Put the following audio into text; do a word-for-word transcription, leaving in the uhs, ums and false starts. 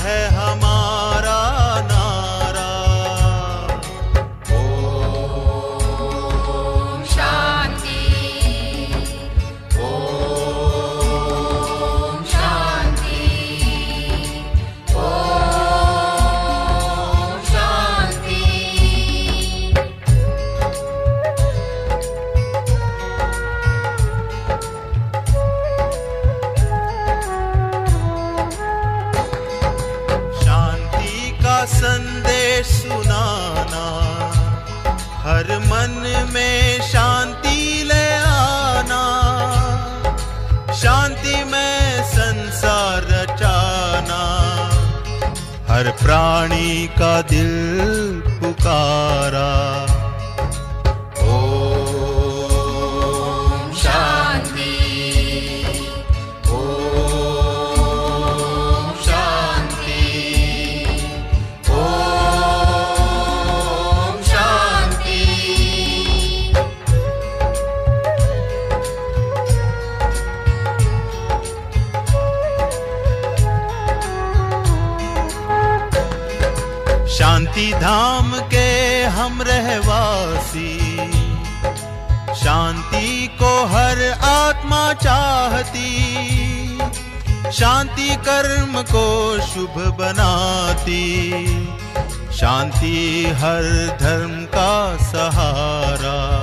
है हमारा नारा। ओम शांति, ओम शांति, ओम शांति। संदेश सुनाना, हर मन में शांति ले आना, शांति में संसार रचाना, हर प्राणी का दिल पुकारा। ओम शांति, ओम शांति, ओम शांति। शांति धाम के हम रहवासी, शांति को हर आत्मा चाहती, शांति कर्म को शुभ बनाती, शांति हर धर्म का सहारा।